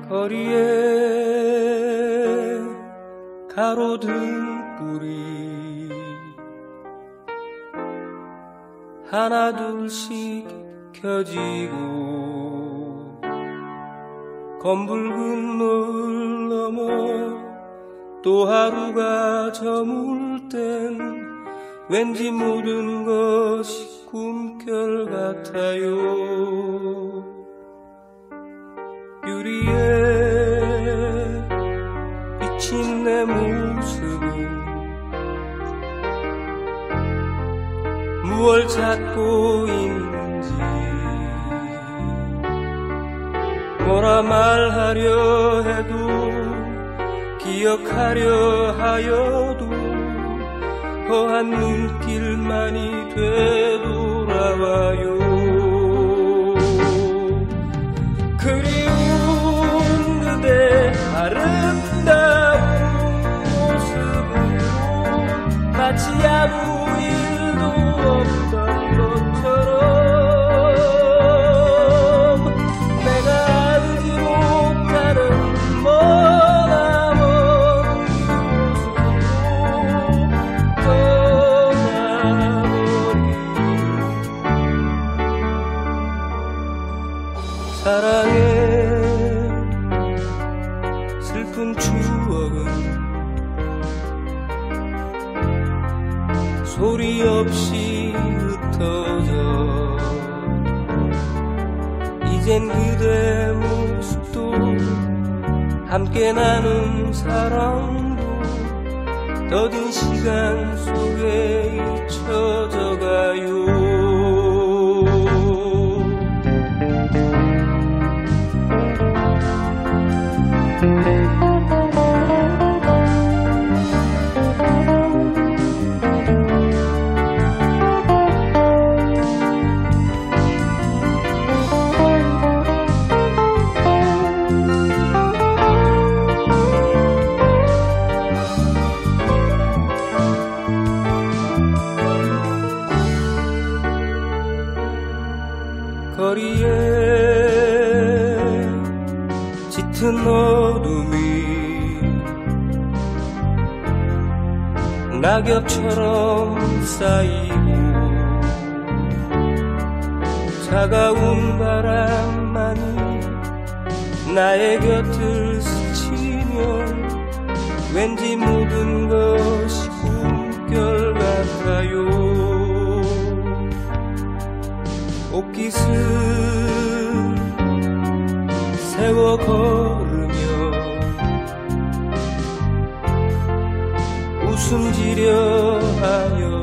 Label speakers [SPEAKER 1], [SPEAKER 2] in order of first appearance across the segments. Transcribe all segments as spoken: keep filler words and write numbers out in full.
[SPEAKER 1] 거리에 가로등 불이 하나 둘씩 켜지고 검붉은 노을 넘어 또 하루가 저물 땐 왠지 모든 것이 꿈결 같아요. 유리에 비친 내 모습은 무얼 찾고 있는지 뭐라 말하려 해도 기억하려 하여도 허한 눈길만이 되돌아와요. 그리운 그대 아름다운 모습으로 마치 아무 일도 없던 것처럼 내가 알지 못하는 머나먼 사랑의 슬픈 추억은 소리 없이 흩어져 이젠 그대 모습도 함께 나눈 사랑도 더딘 시간 속에 잊혀져가요. 거리에 짙은 어둠이 낙엽처럼 쌓이고 차가운 바람만이 나의 곁을 스치면 왠지 모든 것이 꿈결 같아요. 옷깃을 세워 걸으며 웃음 지려 하여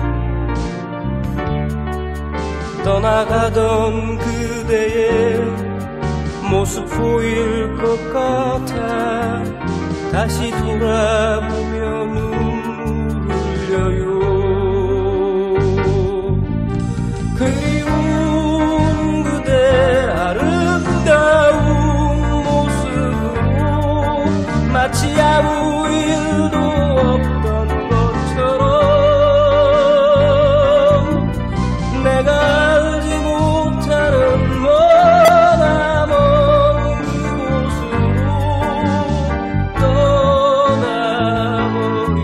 [SPEAKER 1] 떠나가던 그대의 모습 보일 것 같아 다시 돌아보며 눈물을 흘려요. 그리운 그대 아름다운 모습으로 마치 아무 일도 없던 것처럼 내가 알지 못하는 머나먼 그곳으로 떠나버리고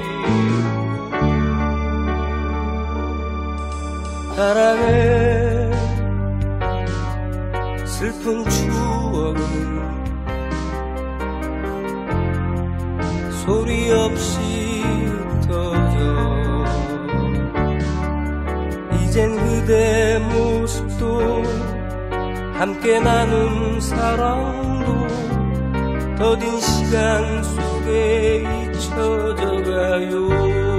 [SPEAKER 1] 사랑해 슬픈 추억은 소리 없이 흩어져 이젠 그대 모습도 함께 나눈 사랑도 더딘 시간 속에 잊혀져가요.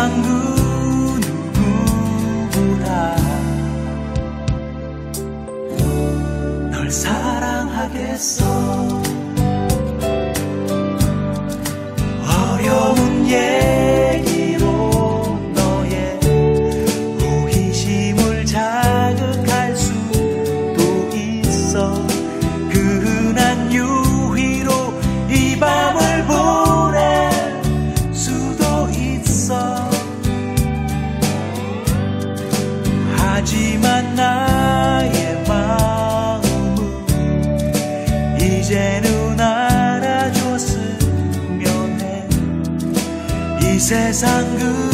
[SPEAKER 2] 세상 그 누구보다 널 사랑하겠어. 어려운 얘기로 너의 호기심을 자극할 수도 있어. 그 흔한 유희로 이 밤을 보낼 수도 있어. 하지만 나의 마음은 이제는 알아줬으면 해. 이 세상 그